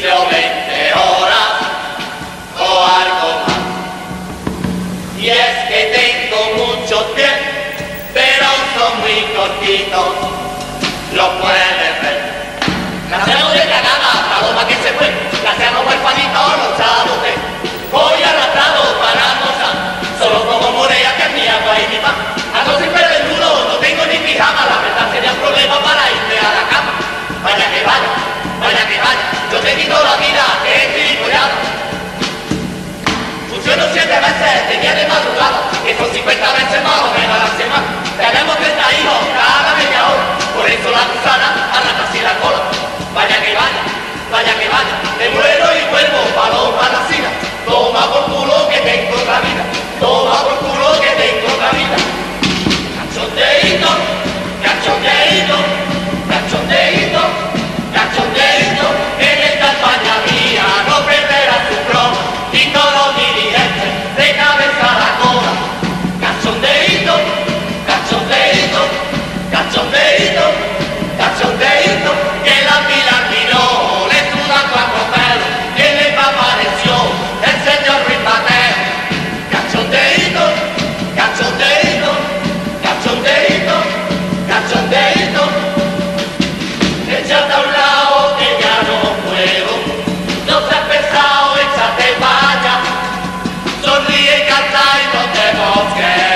quince o veinte horas o algo más. Y es que tengo muchos pies, pero son muy cortitos, lo puedes ver. La hacemos de cagada, paloma que se fue, la hacemos huerfanito, los chavos de voy arrastrado para gozar, solo como morea que es mi agua y mi pan. Ando sin perder el duro, no tengo ni pijama, la verdad sería un problema para irme a la cama. Vaya que vaya, vaya que vaya, yo te quito la vida, que es gilipollada. Funciono siete veces de día de madrugada, que son cincuenta veces más o menos a la semana. Tenemos treinta hijos cada media hora, por eso la gusana arrastra así la cola. Vaya que vaya, vaya que vaya, me muero y vuelvo, paloma nacida. Toma por culo que tengo otra vida, toma por culo que tengo otra vida. Cachondeíto, cachondeíto, cachondeíto, cachondeíto, en esta España mía no perderás tu broma, y todos los dirigentes de cabeza a la cola. Cachondeíto, cachondeíto, cachondeíto, cachondeíto, que la pila miró, le suda cuatro pelos, que le apareció el señor Ruiz Mateo. Cachondeíto, cachondeíto, cachondeíto, cachondeíto, échate a un lado que ya no puedo, no seas pesado, échate vaya, sonríe y canta y no te mosques.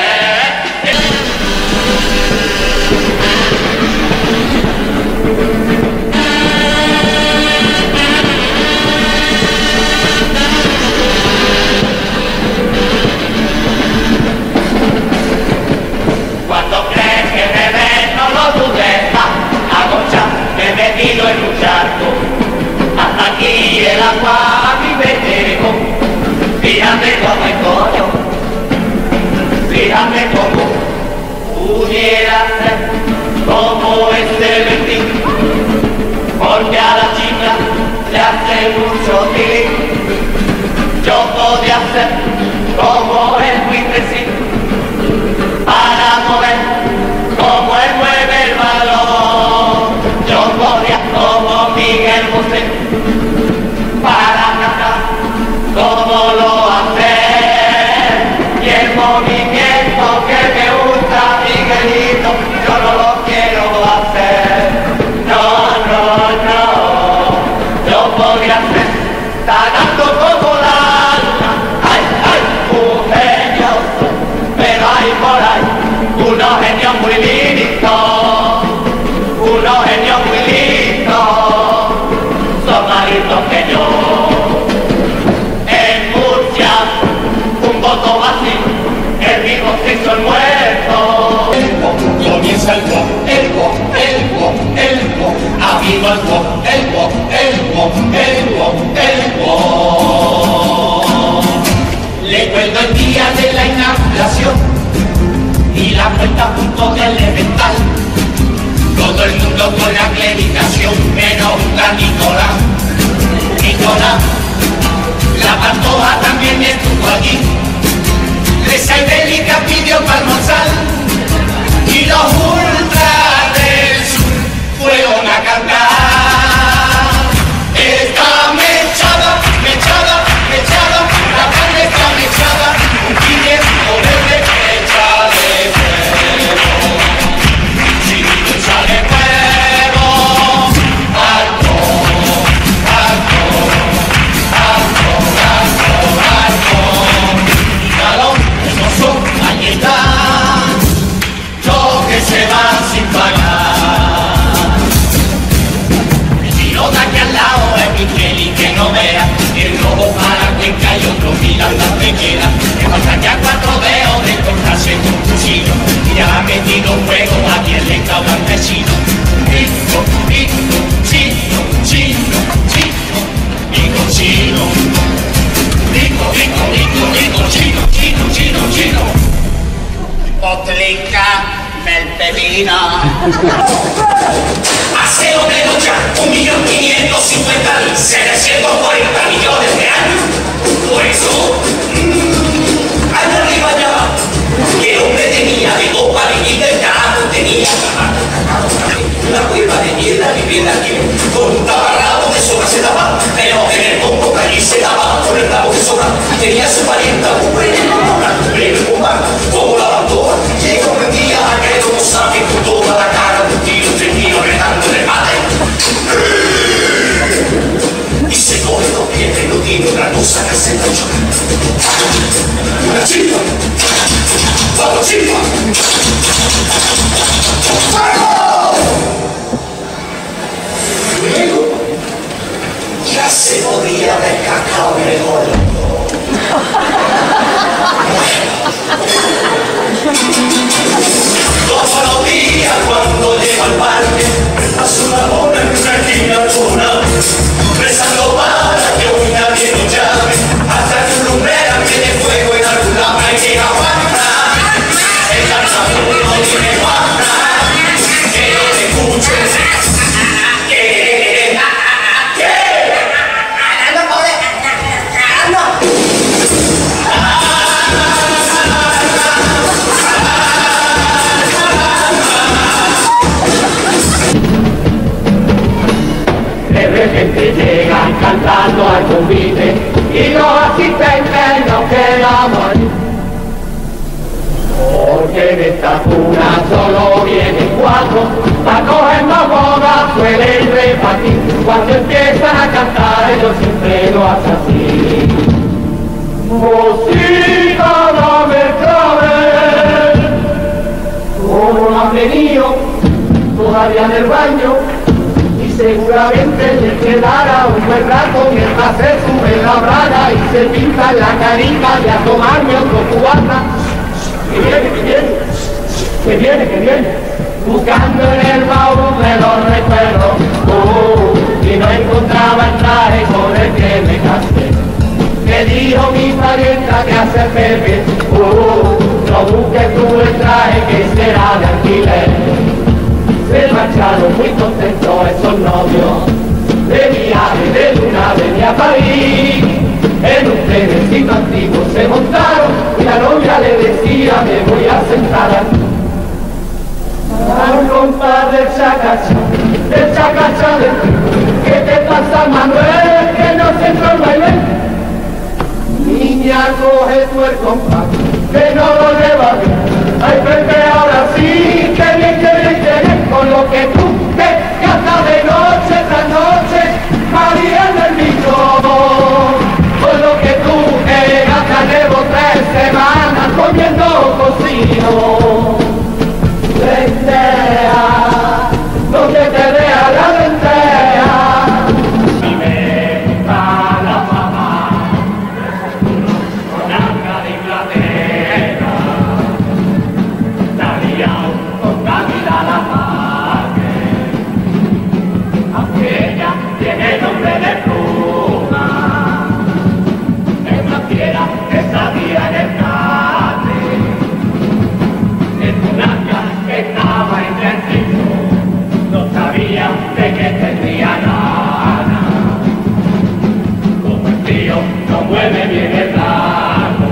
Cuando crees que me ves, no lo dudes más, agocha, me he metido en un charco, hasta aquí el agua a mí me llegó, fíjate cómo estoy yo, fíjate cómo pudiera ser como este vestido, porque a la chica le hace mucho tilín, yo podía ser como el buitrecito, para mover como él mueve el balón. Yo podría como Miguel Bosé, para cantar como lo hace. Y el movimiento que me gusta, Miguelito, yo no lo quiero hacer. No, no, no, yo podría ser tan alto como la luna. Ay, ay, un genio, pero hay por ahí unos genios muy listos, unos genios muy listos, son más listos que yo. En Murcia, un voto vacío, el vivo se hizo el muerto. El pop, comienza el pop, el pop, el pop, el pop, arriba el pop, el pop, el pop, el pop, el pop. Le cuento el día de la inauguración y la vuelta a punto del elemental. Todo el mundo con la acreditación, menos la Nicolás. Nicolás, la Pantoja también estuvo allí. Reza y Bélica pidió para almorzar y los ultras del sur fueron a cantar. Está mechada, mechada, mechada, la carne está mechada, un quiniento verde hecha de fuego. Si no sale fuego, alto, alto, alto, alto, alto. Calor, hermoso, ahí está, lo que se va sin pagar. El pilota que al lado es Miguel y que no vea, el robo para Cuenca y otro Miranda te queda. Que faltan ya cuatro dedos de cortarse con cuchillo, y ya ha metido fuego a quien le causa el vecino. Rico, rico, chino, chino, chino, rico, chino. Rico, rico, rico, rico, chino, chino, chino, chino. Explícame el pepino. Aseo de lucha, un millón quinientos cincuenta mil setecientos cuarenta millones de años. Por eso, mmm, allá arriba ya, que el hombre tenía de copa de vida el carajo tenía una cueva de mierda vivida aquí, con un taparrado de soga se daba, pero se podía haber cascado en el gordo. Todos los días cuando llego al parque, paso una hora en una esquina alguna, rezando para que hoy nadie nos llame, hasta que un lumbrera me dé fuego en algún lado. Hay que aguantar, el cansancio no tiene guarda, que no te escuchen. Que llegan cantando al convite y los asistentes no quedamos ahí. Porque en esta cuna solo vienen cuatro, para coger más bodas suelen repartir. Cuando empiezan a cantar ellos siempre lo hacen así. Música dame clave, como no han venido todavía en el baño. Seguramente le quedará un buen rato mientras se sube la braga y se pinta la carita de a tomarme otro cubata. Que viene, que viene, que viene, que viene, buscando en el baúl de los recuerdos, uh, y no encontraba el traje con el que me casé. Me dijo mi parienta que hace Pepe, uh, no busques tú el traje que será de alquiler. Se marcharon muy contentos esos novios, de viaje de luna venía a París. En un trenecito antiguo se montaron y la novia le decía me voy a sentar aquí. Al compás del chacacha, del chacacha del ¿qué te pasa Manuel? Que no se entró el baile. Niña coge tú el compás, que no lo lleva bien. Ay Pepe ahora sí, que bien, que bien, que bien. Con lo que tú te gastas de noche tras noche, María del Mico. Con lo que tú te gastas llevo tres semanas comiendo cocido. Lenteja, donde te vea la lenteja. Y me gusta la mamá, con Anga de Inglaterra. Daría con Camila la tiene nombre de pluma, es una fiera que sabía en el catre, es una que estaba entre el trigo, no sabía de qué tendría gana, como el tío no mueve bien el brazo,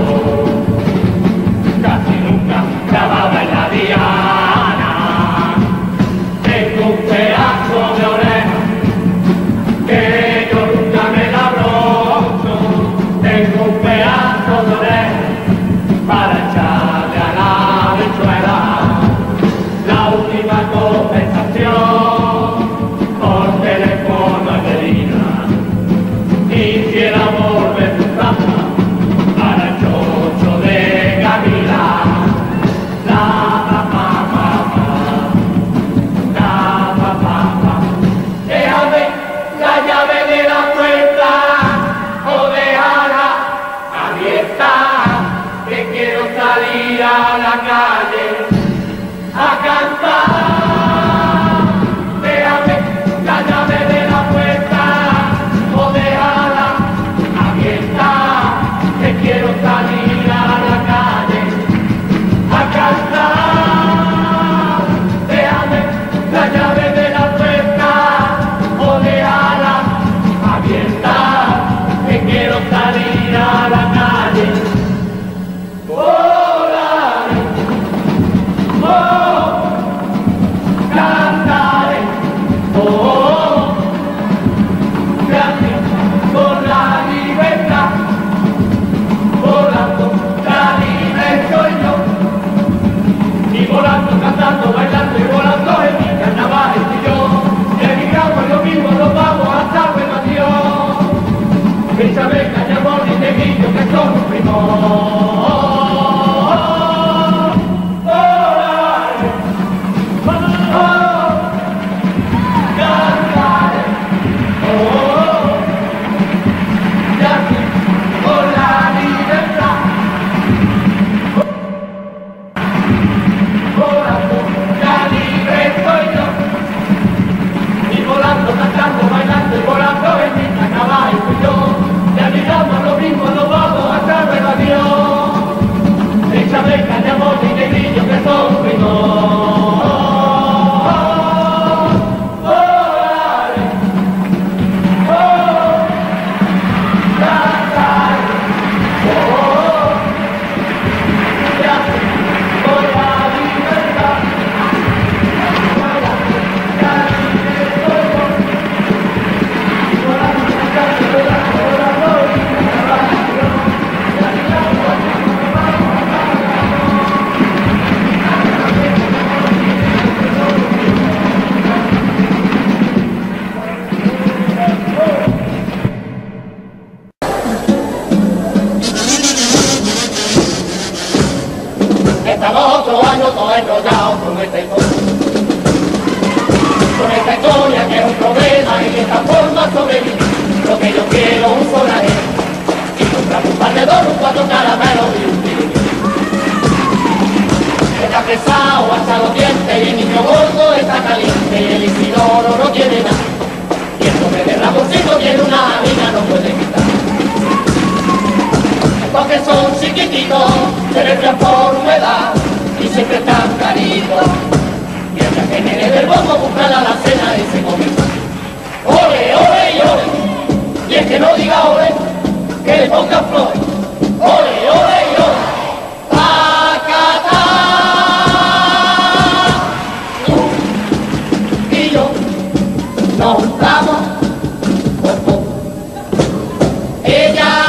casi nunca grababa en la diana, tengo un pedazo de oreja que yo nunca me la abrocho, tengo un pedazo de oreja para echarle a la bichuela, la última conversación por teléfono en Medina, quisiera volver tu casa para el chocho de Camila, la pa pa pa pa, la pa pa pa, déjame la llave de la puerta o déjala abierta, que quiero salir a la calle a cantar. Déjame la llave de la puerta o déjala abierta, que quiero salir a la calle a cantar. Déjame la llave de la puerta o déjala abierta, que quiero salir a la calle. Volaré, oh, cantaré, oh, gracias por la libertad, volando la libre soy yo, y volando, cantando, bailando y volando en mi carnaval estoy yo, y emigramos lo mismo, nos vamos hasta Renovación. Bésame, cañamón y neguillo que somos primos. Volaré, oh, cantaré, oh, enrollado con esta historia. Con esta historia que es un problema y de esta forma sobrevivir. Lo que yo quiero es un sonajero y comprar un par de dos, un cuatro caramelos y un tiro. Está pesado hasta los dientes y el niño gordo está caliente y el Isidoro no tiene nada. Y el hombre de Ramoncito tiene una amiga, no puede quitar. Porque son chiquititos, se les transforma edad y siempre están caritos. Mientras que nene del bombo buscan a la cena y se come. ¡Ole, ole y ole! Y el que no diga ole, que le pongan flores. ¡Ole, ole y ole! ¡Tacatá! Tú y yo nos juntamos por poco. Ella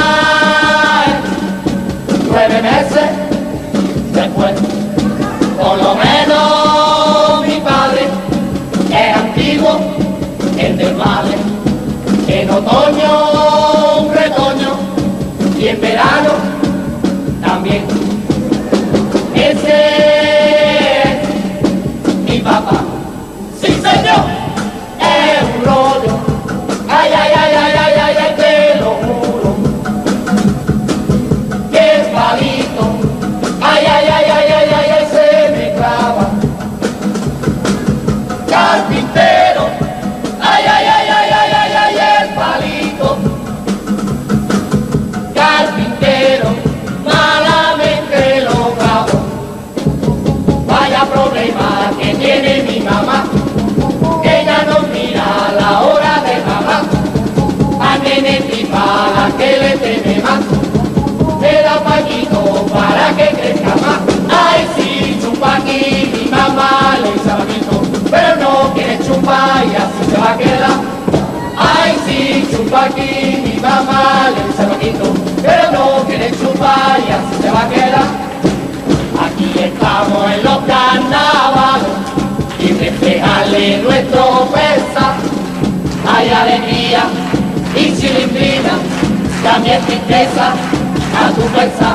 nueve meses después, por lo menos mi padre es antiguo, el del vale, en otoño un retoño y en verano también. Ese es mi papá, sí señor, es un rollo, ay, ay, ay, ay, ay, ay, ay, te lo juro. Ay, ay, ay, ay, ay, ay, ay, se me clava. Carpintero, ay, ay, ay, ay, ay, ay, ay, el palito. Carpintero, malamente lo clavo. Vaya problema que tiene mi mamá, que ella no mira la hora de mamá. A nene la que le teme más. Me da pañito para que crezca más. Ay, sí, chupa aquí, mi mamá le dice pañito, pero no quiere chupar y así se va a quedar. Ay, sí, chupa aquí, mi mamá le dice pañito, pero no quiere chupar y así se va a quedar. Aquí estamos en los carnavales y reflejarle nuestro pesar. Hay alegría y chilindrina, también tristeza a tu pensar.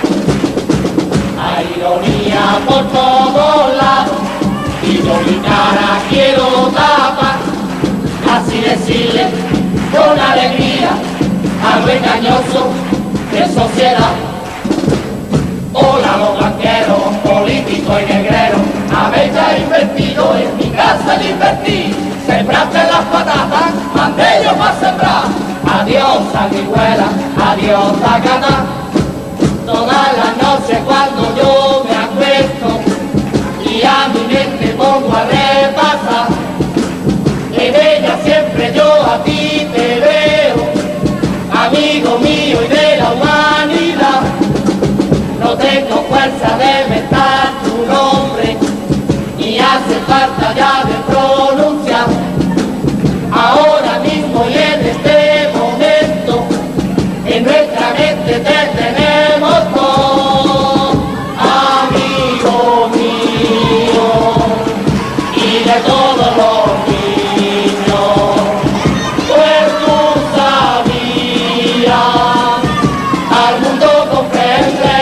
Hay ironía por todos lados y yo mi cara quiero tapar. Así decirle con alegría algo engañoso de sociedad. Hola los banqueros, políticos y negreros, habéis ya invertido en mi casa de invertir. Sembraste las patatas, mandé yo para sembrar. Adiós sanguijuela, adiós tacatá. Todas las noches cuando yo me acuesto y a mi mente pongo a repasar, en ella siempre yo a ti te veo, amigo mío y de la humanidad. No tengo fuerza de mentar tu nombre, ni hace falta ya de pronunciar. Ahora mismo y en este momento, en nuestra mente te tenemos todo, amigo mío, y de todos los niños, pues tú sabías, al mundo comprende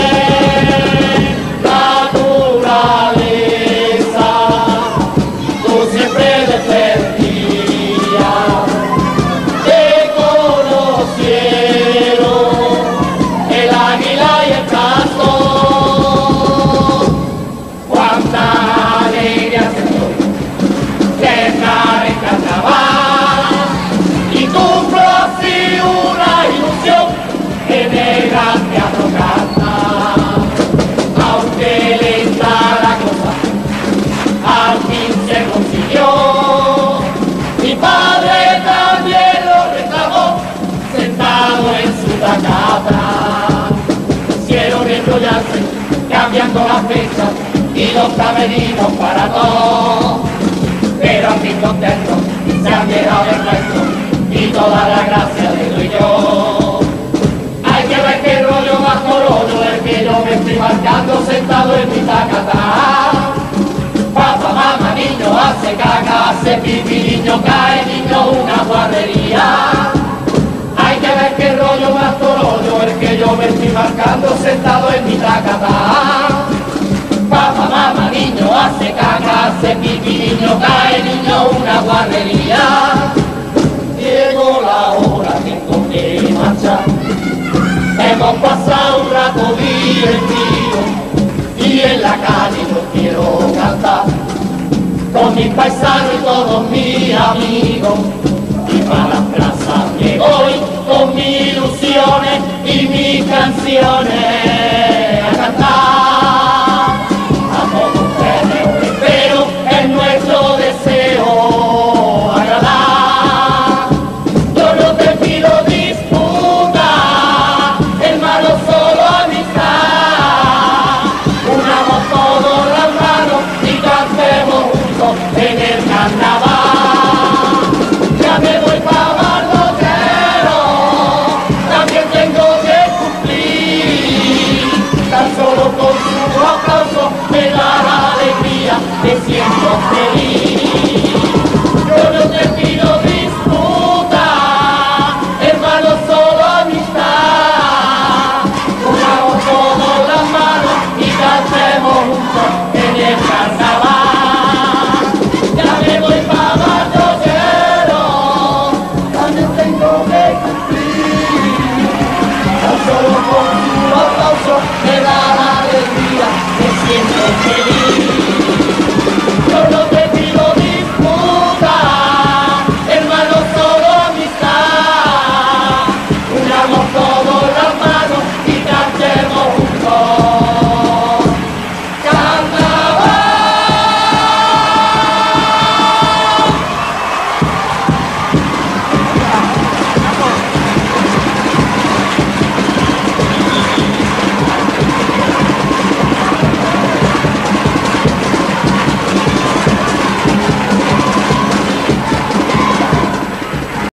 la naturaleza, tú siempre defendías. Aunque lenta la cosa, al fin se consiguió. Mi padre también lo reclamó, sentado en su tacata. Quisieron enrollarse, cambiando las fechas y los camerinos para todos. Pero al fin contentos, se han llegado el resto y toda la gracia le doy yo. Hay que ver qué rollo más corollo el que yo me estoy marcando sentado en mi tacatá. Papá, mamá, niño, hace caca, hace pipi, niño, cae, niño, una guardería. Hay que ver qué rollo más corollo el que yo me estoy marcando sentado en mi tacatá. Papá, mamá, niño cae, niño, una guarrería. Llegó la hora, tengo que marchar. Hemos pasado un rato divertido y en la calle yo quiero cantar con mis paisanos y todos mis amigos.